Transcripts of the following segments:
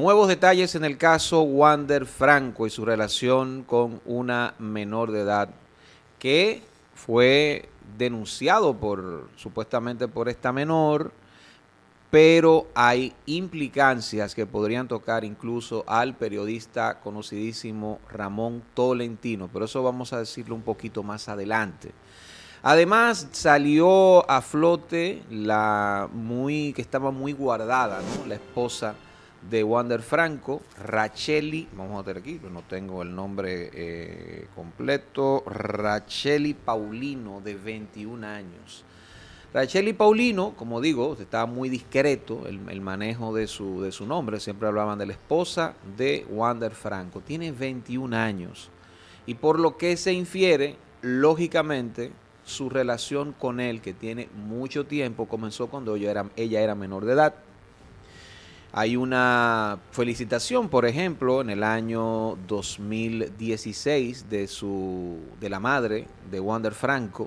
Nuevos detalles en el caso Wander Franco y su relación con una menor de edad que fue denunciado supuestamente por esta menor, pero hay implicancias que podrían tocar incluso al periodista conocidísimo Ramón Tolentino, pero eso vamos a decirlo un poquito más adelante. Además salió a flote que estaba muy guardada, ¿no? La esposa de Wander Franco, Racheli, vamos a ver aquí, no tengo el nombre completo, Racheli Paulino, de 21 años. Racheli Paulino, como digo, estaba muy discreto el manejo de su nombre, siempre hablaban de la esposa de Wander Franco, tiene 21 años y por lo que se infiere, lógicamente, su relación con él, que tiene mucho tiempo, comenzó cuando ella era menor de edad. Hay una felicitación, por ejemplo, en el año 2016 de la madre de Wander Franco,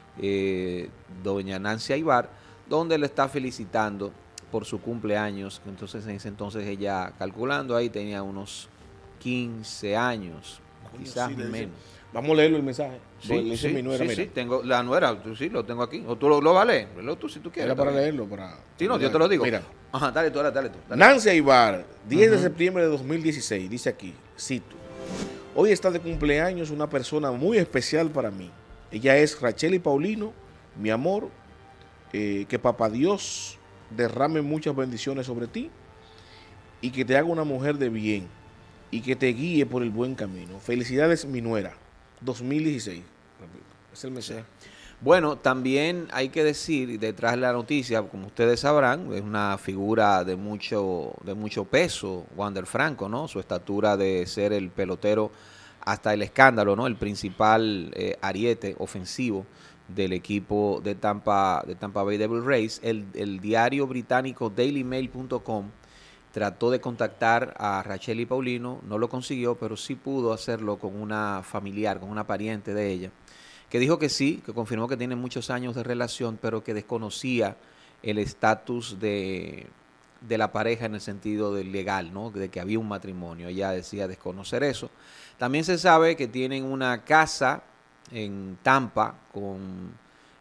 doña Nancy Aybar, donde le está felicitando por su cumpleaños. Entonces, en ese entonces ella, calculando ahí, tenía unos 15 años, quizás sí, menos. Vamos a leerlo el mensaje. Sí, mi nuera, sí, tengo la nuera, sí, lo tengo aquí. O tú lo vas a leer, tú si tú quieres. Era para leerlo, para... Sí, no, yo te lo digo. Mira. Ajá, dale tú. Nancy Aybar, 10 de septiembre de 2016, dice aquí, cito: hoy está de cumpleaños una persona muy especial para mí. Ella es Racheli Paulino, mi amor, que papá Dios derrame muchas bendiciones sobre ti y que te haga una mujer de bien y que te guíe por el buen camino. Felicidades, mi nuera. 2016. Es el mensaje. Sí. Bueno, también hay que decir, detrás de la noticia, como ustedes sabrán, es una figura de mucho peso, Wander Franco, ¿no? Su estatura de ser el pelotero hasta el escándalo, ¿no? El principal ariete ofensivo del equipo de Tampa Bay Devil Rays. El diario británico dailymail.com trató de contactar a Racheli Paulino, no lo consiguió, pero sí pudo hacerlo con una familiar, con una pariente de ella, que dijo que sí, que confirmó que tiene muchos años de relación, pero que desconocía el estatus de la pareja en el sentido del legal, ¿no? De que había un matrimonio. Ella decía desconocer eso. También se sabe que tienen una casa en Tampa con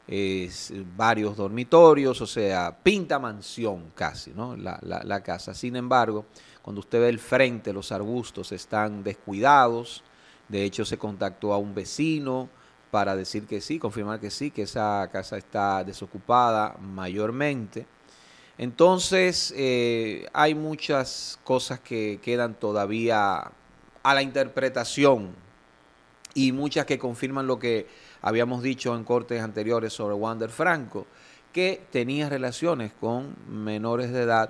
varios dormitorios, o sea, pinta mansión casi, ¿no? La casa. Sin embargo, cuando usted ve el frente, los arbustos están descuidados. De hecho, se contactó a un vecino para decir que sí, confirmar que sí, que esa casa está desocupada mayormente. Entonces, hay muchas cosas que quedan todavía a la interpretación y muchas que confirman lo que habíamos dicho en cortes anteriores sobre Wander Franco, que tenía relaciones con menores de edad,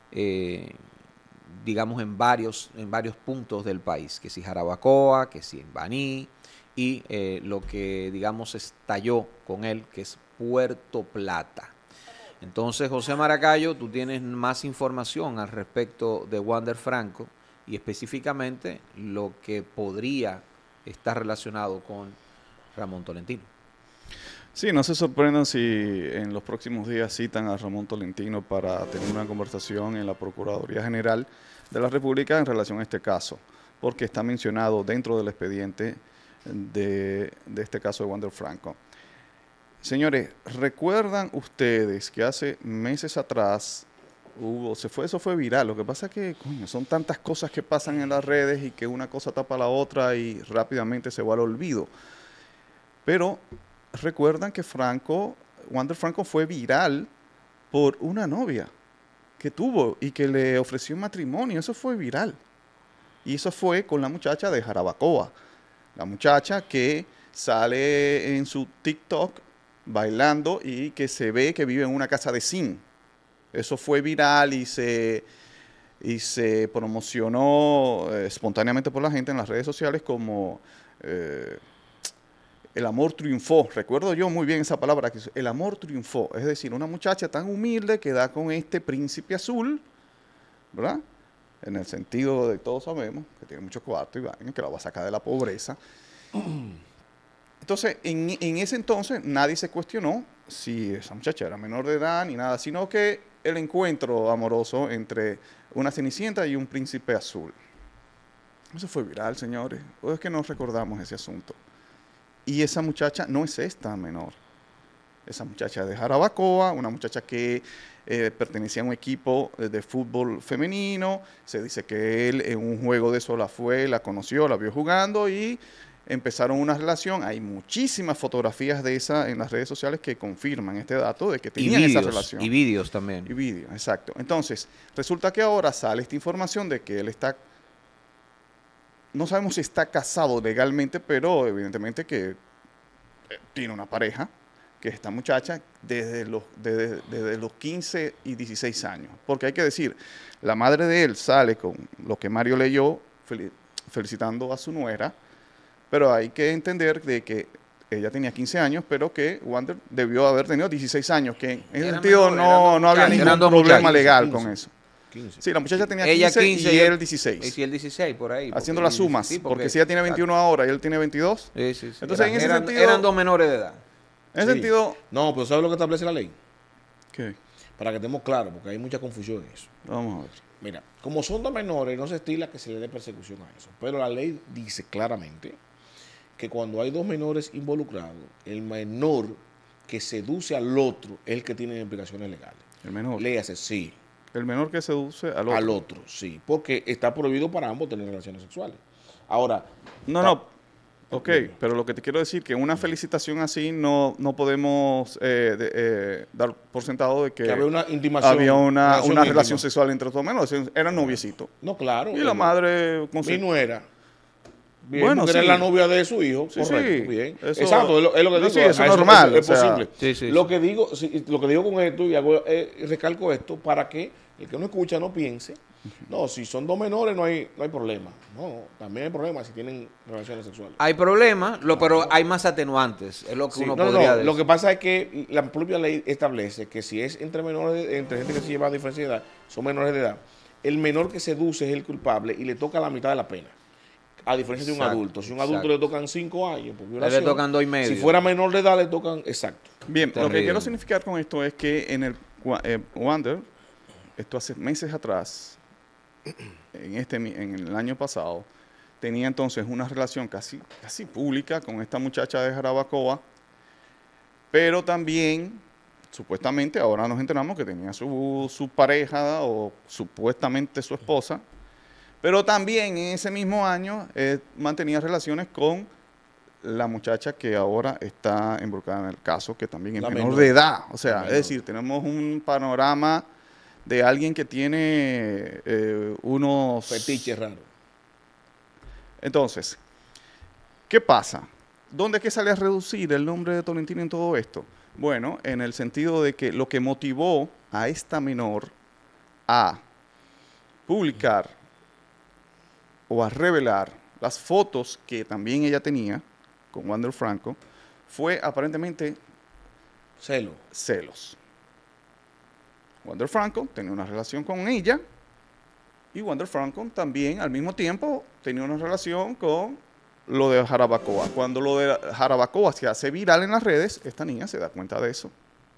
digamos en varios puntos del país, que si Jarabacoa, que si en Baní, y lo que digamos estalló con él, que es Puerto Plata. Entonces, José Maracayo, tú tienes más información al respecto de Wander Franco y específicamente lo que podría estar relacionado con Ramón Tolentino. Sí, no se sorprendan si en los próximos días citan a Ramón Tolentino para tener una conversación en la Procuraduría General de la República en relación a este caso, porque está mencionado dentro del expediente de este caso de Wander Franco. Señores, ¿recuerdan ustedes que hace meses atrás eso fue viral? Lo que pasa es que, coño, son tantas cosas que pasan en las redes y que una cosa tapa la otra y rápidamente se va al olvido. Pero recuerdan que Wander Franco fue viral por una novia que tuvo y que le ofreció matrimonio. Eso fue viral. Y eso fue con la muchacha de Jarabacoa. La muchacha que sale en su TikTok bailando y que se ve que vive en una casa de zinc. Eso fue viral y se promocionó espontáneamente por la gente en las redes sociales como el amor triunfó. Recuerdo yo muy bien esa palabra, que el amor triunfó. Es decir, una muchacha tan humilde que da con este príncipe azul, ¿verdad? En el sentido de todos sabemos que tiene mucho cuarto y que la va a sacar de la pobreza. Entonces, en ese entonces nadie se cuestionó si esa muchacha era menor de edad ni nada, sino que el encuentro amoroso entre una Cenicienta y un Príncipe Azul. Eso fue viral, señores. ¿O es que no recordamos ese asunto? Y esa muchacha no es esta menor. Esa muchacha de Jarabacoa, una muchacha que pertenecía a un equipo de fútbol femenino. Se dice que él en un juego de eso la conoció, la vio jugando y empezaron una relación. Hay muchísimas fotografías de esa en las redes sociales que confirman este dato de que tenían esa relación. Y vídeos también. Y vídeos, exacto. Entonces, resulta que ahora sale esta información de que él está, no sabemos si está casado legalmente, pero evidentemente que tiene una pareja, que es esta muchacha, desde los 15 y 16 años. Porque hay que decir, la madre de él sale con lo que Mario leyó, felicitando a su nuera, pero hay que entender de que ella tenía 15 años, pero que Wander debió haber tenido 16 años, que en ese sentido no había ningún problema legal con eso. 15. Sí, la muchacha tenía Ella 15 y él 16. Y él 16 por ahí. Haciendo las sumas, sí, porque si ella tiene 21 ahora y él tiene 22. Sí, sí, sí. Entonces, en ese sentido, eran dos menores de edad. En ese sentido, No, pero ¿sabes lo que establece la ley? ¿qué? Para que estemos claros, porque hay mucha confusión en eso. Vamos a ver. Mira, como son dos menores, no se estila que se le dé persecución a eso. Pero la ley dice claramente que cuando hay dos menores involucrados, el menor que seduce al otro es el que tiene implicaciones legales. El menor. Léase, sí. El menor que seduce al otro. Al otro, sí. Porque está prohibido para ambos tener relaciones sexuales. Ahora, No. Ok, pero lo que te quiero decir que una felicitación así no podemos dar por sentado de que había una intimación. había una relación íntima. sexual entre dos menores. Eran noviecitos. No, claro. Y la madre... Mi nuera. Bien, Bueno, porque sí. era la novia de su hijo. Sí, correcto, sí. bien. Eso- Exacto, es lo que no, digo. sí, eso A es normal, Es o sea, posible. sí, sí, Lo que digo con esto, y recalco esto, para que el que no escucha no piense, no, si son dos menores no hay problema. No, también hay problemas si tienen relaciones sexuales. Hay problemas, pero hay más atenuantes. Es lo que Sí, uno no, podría decir. Lo que pasa es que la propia ley establece que si es entre menores, entre gente que se lleva a diferencia de edad, son menores de edad, el menor que seduce es el culpable y le toca la mitad de la pena. A diferencia de un Exacto, adulto. Si a un adulto le tocan 5 años por A él violación, le tocan 2 y medio. si fuera menor de edad le tocan, exacto. Bien, lo que Terrible. quiero significar con esto es que en el Wander, esto hace meses atrás, en el año pasado, tenía entonces una relación casi pública con esta muchacha de Jarabacoa, pero también, supuestamente, ahora nos enteramos que tenía su pareja o supuestamente su esposa, pero también en ese mismo año mantenía relaciones con la muchacha que ahora está involucrada en el caso, que también es La menor menor. de edad. O sea, La es menor. decir, tenemos un panorama de alguien que tiene unos... Fetiche raro. Entonces, ¿qué pasa? ¿Dónde es que sale a reducir el nombre de Tolentino en todo esto? Bueno, en el sentido de que lo que motivó a esta menor a publicar o a revelar las fotos que también ella tenía con Wander Franco fue aparentemente Celo. celos. Wander Franco tenía una relación con ella y Wander Franco también al mismo tiempo tenía una relación con lo de Jarabacoa. Cuando lo de Jarabacoa se hace viral en las redes, esta niña se da cuenta de eso.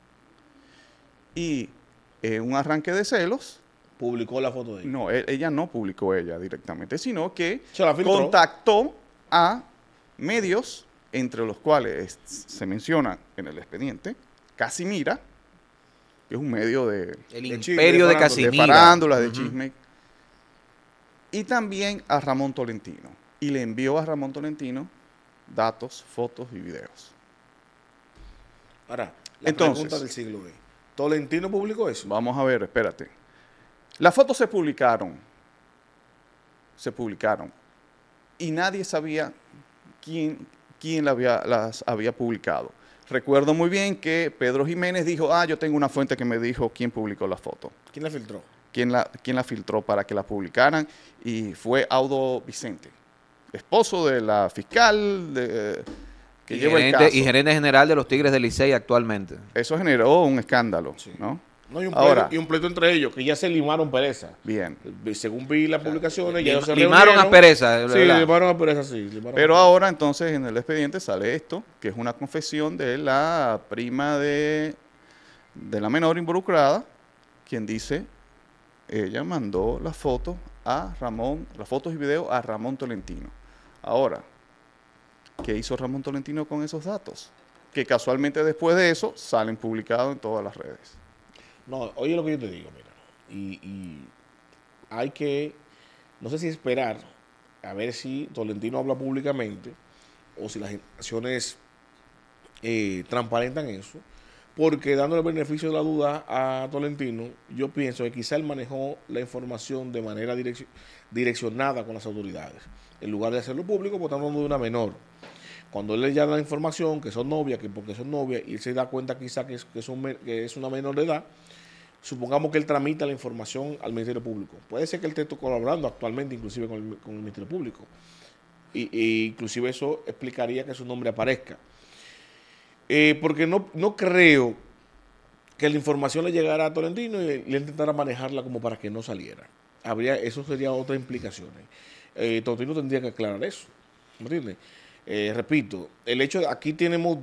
Y en un arranque de celos, Publicó la foto de ella. no, ella no publicó ella directamente, sino que Se la filtró. contactó a medios, entre los cuales se menciona en el expediente Casimira, que es un medio de El chisme, imperio de de Casimira. farándula, de Ujú. chisme, y también a Ramón Tolentino. Y le envió a Ramón Tolentino datos, fotos y videos. Ahora, la Entonces, pregunta del siglo es, ¿Tolentino publicó eso? Vamos a ver, espérate. Las fotos se publicaron. Y nadie sabía quién las había publicado. Recuerdo muy bien que Pedro Jiménez dijo, yo tengo una fuente que me dijo quién publicó la foto. ¿Quién la filtró? Quién la filtró para que la publicaran, y fue Audo Vicente, esposo de la fiscal que lleva el caso. Y gerente general de los Tigres del Licey actualmente. Eso generó un escándalo, Sí. ¿no? No, y un Ahora. pleito, entre ellos, que ya se limaron pereza. Bien. Según vi las publicaciones, ya ellos se Limaron reunieron. a Pereza, Sí, ¿verdad? limaron a Pereza, sí. Pero ahora entonces en el expediente sale esto, que es una confesión de la prima de la menor involucrada, quien dice ella mandó las fotos a Ramón, las fotos y videos a Ramón Tolentino. Ahora, ¿qué hizo Ramón Tolentino con esos datos? Que casualmente después de eso salen publicados en todas las redes. No, oye lo que yo te digo, mira. Y hay que, no sé si esperar a ver si Tolentino habla públicamente o si las acciones transparentan eso, porque dándole el beneficio de la duda a Tolentino, yo pienso que quizá él manejó la información de manera direccionada con las autoridades, en lugar de hacerlo público, porque estamos hablando de una menor. Cuando él le da la información que son novias, que porque son novias, y él se da cuenta quizá que es una menor de edad, supongamos que él tramita la información al Ministerio Público. Puede ser que él esté colaborando actualmente inclusive con el Ministerio Público. Y inclusive eso explicaría que su nombre aparezca. Porque no creo que la información le llegara a Tolentino y le intentara manejarla como para que no saliera. Eso sería otras implicaciones. Tolentino tendría que aclarar eso. ¿Me entiendes? Repito, el hecho de aquí tenemos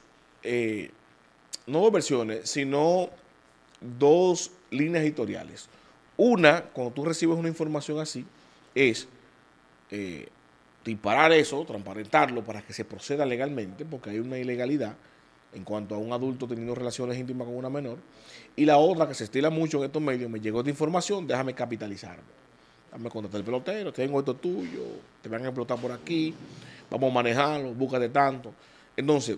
no dos versiones, sino dos líneas editoriales. Una, cuando tú recibes una información así, es disparar eso, transparentarlo para que se proceda legalmente, porque hay una ilegalidad en cuanto a un adulto teniendo relaciones íntimas con una menor. Y la otra, que se estila mucho en estos medios, me llegó esta información, déjame capitalizarme. Déjame contratar el pelotero, tengo esto tuyo, te van a explotar por aquí, vamos a manejarlo, búscate tanto. Entonces,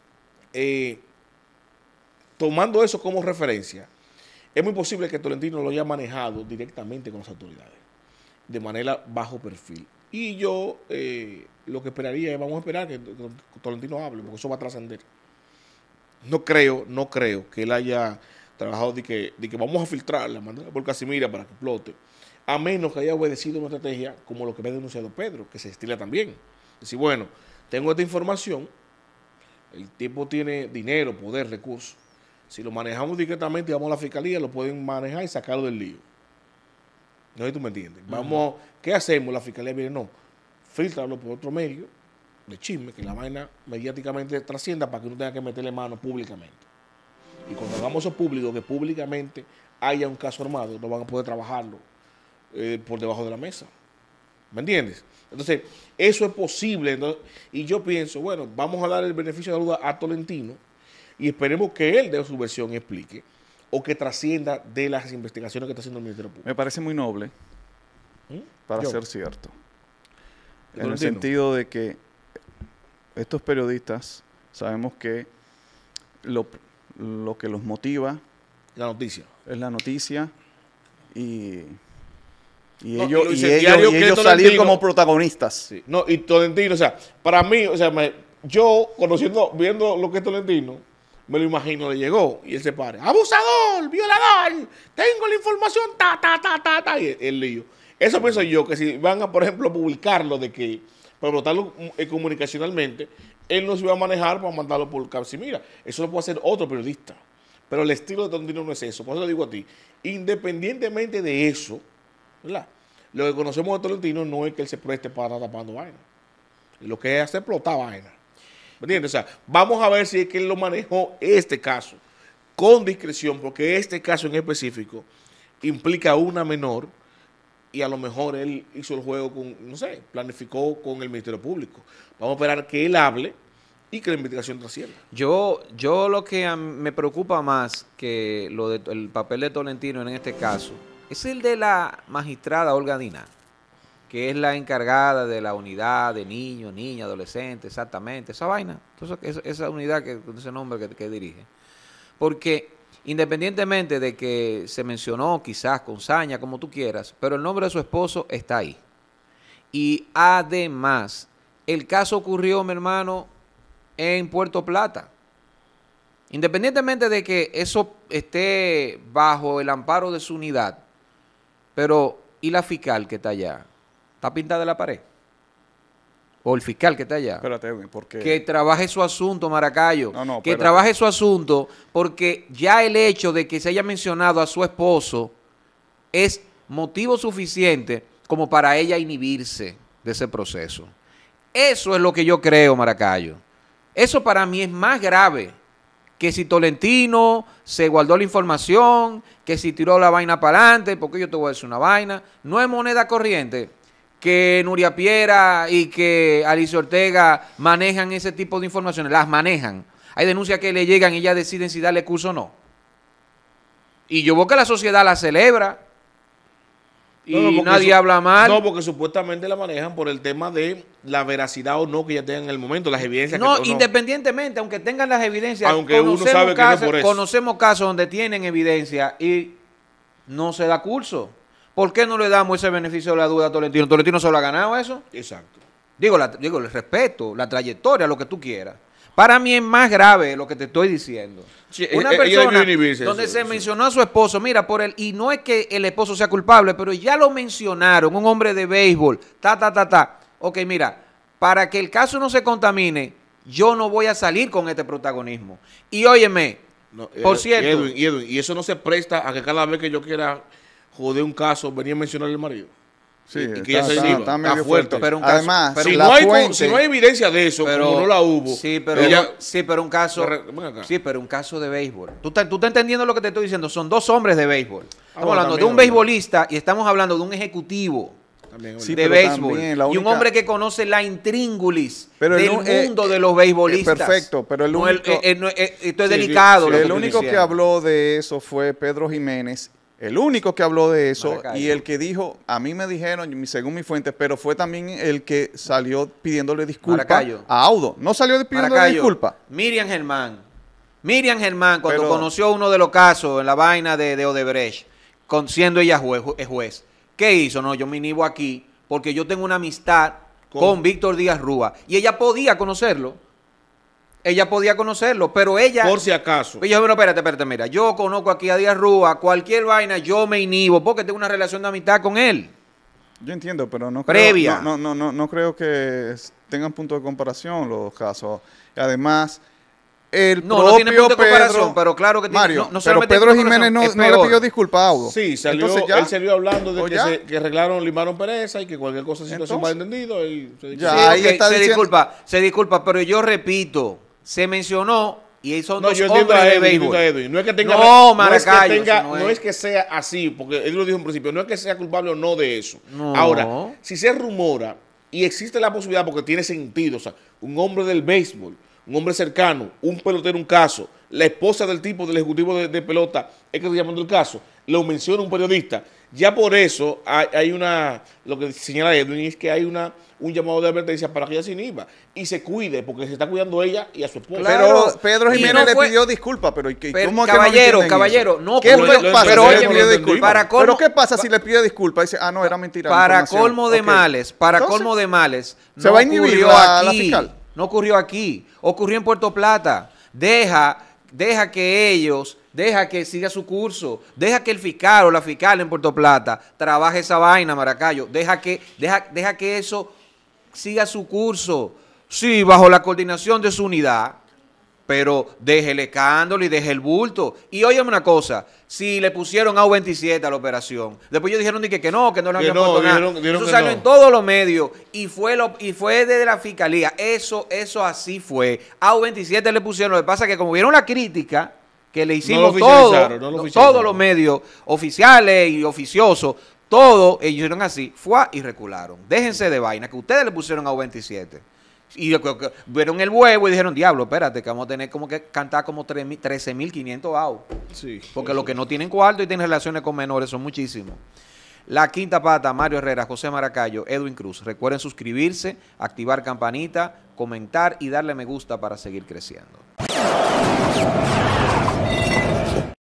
tomando eso como referencia, es muy posible que Tolentino lo haya manejado directamente con las autoridades, de manera bajo perfil. Y yo lo que esperaría es, vamos a esperar que Tolentino hable, porque eso va a trascender. No creo que él haya trabajado de que vamos a filtrarla, mandarla por Casimira para que explote, a menos que haya obedecido una estrategia como lo que me ha denunciado Pedro, que se estila también. Decir, bueno, tengo esta información, el tipo tiene dinero, poder, recursos. Si lo manejamos directamente y vamos a la fiscalía, lo pueden manejar y sacarlo del lío. No sé si tú me entiendes. Vamos, ¿qué hacemos? La fiscalía viene, no, filtrarlo por otro medio de chisme, que la vaina mediáticamente trascienda para que uno tenga que meterle mano públicamente. Y cuando hagamos eso público, que públicamente haya un caso armado, no van a poder trabajarlo por debajo de la mesa. ¿Me entiendes? Entonces, eso es posible. Entonces, y yo pienso, bueno, vamos a dar el beneficio de la duda a Tolentino y esperemos que él dé su versión y explique, o que trascienda de las investigaciones que está haciendo el Ministerio Público. Me parece muy noble para ser cierto. En el Tolentino. sentido de que estos periodistas sabemos que lo que los motiva La noticia. es la noticia y No, ellos, y lo y incendiario que ellos es salir Tolentino. como protagonistas. Sí. No, y Tolentino, o sea, para mí, o sea, yo viendo lo que es Tolentino, me lo imagino, le llegó y él se para. ¡Abusador! ¡Violador! Tengo la información, y el lío. Eso pienso yo, que si van a, por ejemplo, publicarlo de que, para votarlo comunicacionalmente, él no se va a manejar para mandarlo por Casimira. Eso lo puede hacer otro periodista. Pero el estilo de Tolentino no es eso. Por eso lo digo a ti. Independientemente de eso, ¿verdad? Lo que conocemos de Tolentino no es que él se preste para estar tapando vaina. Lo que hace es explotar vaina. ¿Me entiendes? O sea, vamos a ver si es que él lo manejó este caso con discreción, porque este caso en específico implica a una menor y a lo mejor él hizo el juego con, no sé, planificó con el Ministerio Público. Vamos a esperar que él hable y que la investigación trascienda. Yo lo que me preocupa más que el papel de Tolentino en este caso es el de la magistrada Olga Diná, que es la encargada de la unidad de niños, niñas, adolescentes, exactamente, esa vaina, entonces, esa unidad, ese nombre que dirige. Porque independientemente de que se mencionó quizás con saña, como tú quieras, pero el nombre de su esposo está ahí. Y además, el caso ocurrió, mi hermano, en Puerto Plata. Independientemente de que eso esté bajo el amparo de su unidad, pero ¿y la fiscal que está allá? ¿Está pintada de la pared? ¿O el fiscal que está allá? Espérate, porque Que trabaje su asunto, Maracayo. No, que espérate. trabaje su asunto, porque ya el hecho de que se haya mencionado a su esposo es motivo suficiente como para ella inhibirse de ese proceso. Eso es lo que yo creo, Maracayo. Eso para mí es más grave que si Tolentino se guardó la información, que si tiró la vaina para adelante, porque yo te voy a decir una vaina, no es moneda corriente que Nuria Piera y que Alicia Ortega manejan ese tipo de informaciones, las manejan. Hay denuncias que le llegan y ya deciden si darle curso o no. Y yo veo que la sociedad la celebra y nadie habla mal. No, porque supuestamente la manejan por el tema de la veracidad o no que ya tengan en el momento, las evidencias. No, que, independientemente, aunque tengan las evidencias, aunque uno sabe que no es por eso. Conocemos casos donde tienen evidencia y no se da curso. ¿Por qué no le damos ese beneficio de la duda a Tolentino? ¿Tolentino se lo ha ganado eso? Exacto. Digo, el respeto, la trayectoria, lo que tú quieras. Para mí es más grave lo que te estoy diciendo. Sí, Una persona donde se mencionó a su esposo, mira, y no es que el esposo sea culpable, pero ya lo mencionaron, un hombre de béisbol, Ok, mira, para que el caso no se contamine, yo no voy a salir con este protagonismo. Y óyeme, no, por cierto. Edwin, y eso no se presta a que cada vez que yo quiera joder un caso, venía a mencionar al marido. Sí, y que está medio fuerte. Pero además, pero si no hay evidencia de eso, pero, como no la hubo. Pero un caso de béisbol. ¿Tú estás entendiendo lo que te estoy diciendo? Son dos hombres de béisbol. Estamos hablando de un beisbolista y estamos hablando de un ejecutivo de béisbol. Y un hombre que conoce la intríngulis del mundo de los beisbolistas. Perfecto, pero el único... esto es delicado. El único que habló de eso fue Pedro Jiménez. El único que habló de eso Maracayo. Y el que dijo, a mí me dijeron, según mi fuente, pero fue también el que salió pidiéndole disculpas a Audo. No salió pidiéndole disculpas. Miriam Germán, cuando conoció uno de los casos en la vaina de Odebrecht, siendo ella juez, ¿qué hizo? No, yo me inhibo aquí porque yo tengo una amistad con Víctor Díaz Rúa y ella podía conocerlo. Pero ella... Por si acaso. Yo, bueno, espérate, mira, yo conozco aquí a Díaz Rúa, cualquier vaina yo me inhibo porque tengo una relación de amistad con él. Yo entiendo, pero no previa. No creo que tengan punto de comparación los casos. Además, no tiene punto de comparación, pero claro que Mario, tiene, pero Pedro Jiménez no le pidió disculpas a Audo. Sí, él salió hablando de que arreglaron, limaron pereza y que cualquier cosa, situación mal entendido, él se disculpa, pero yo repito, se mencionó y son dos hombres de béisbol. No es que tenga, no es que sea así, porque él lo dijo en principio, no es que sea culpable o no de eso. No. Ahora, si se rumora y existe la posibilidad, porque tiene sentido, o sea, un hombre del béisbol, un hombre cercano, un pelotero, un caso, la esposa del tipo, del ejecutivo de pelota, es que está llamando el caso, lo menciona un periodista, ya por eso hay una, lo que señala Edwin es que hay un llamado de advertencia para que ella se inhiba y se cuide, porque se está cuidando ella y a su esposa. Claro, pero Pedro Jiménez le pidió disculpas, pero ¿cómo caballero, no ¿qué pasa? Pero ¿qué pasa si le pide disculpas? Dice, no, era mentira. Para colmo de males, se va a inhibir a la fiscal. No ocurrió aquí, ocurrió en Puerto Plata. Deja que siga su curso, deja que el fiscal o la fiscal en Puerto Plata trabaje esa vaina, Maracayo, deja que eso siga su curso, sí, bajo la coordinación de su unidad, pero deje el escándalo y deje el bulto. Y óyeme una cosa, si le pusieron AU-27 a la operación, después ellos dijeron que no le habían puesto nada. Eso salió en todos los medios y fue desde la fiscalía. Eso así fue. AU-27 le pusieron, lo que pasa es que como vieron la crítica que le hicimos todos los medios oficiales y oficiosos, todos ellos hicieron así, y recularon. Déjense de vaina, que ustedes le pusieron AU-27. Y vieron el huevo y dijeron, diablo, espérate, que vamos a tener como que cantar como 13.500 AU. Sí, porque los que no tienen cuarto y tienen relaciones con menores son muchísimos. La Quinta Pata, Mario Herrera, José Maracayo, Edwin Cruz. Recuerden suscribirse, activar campanita, comentar y darle me gusta para seguir creciendo.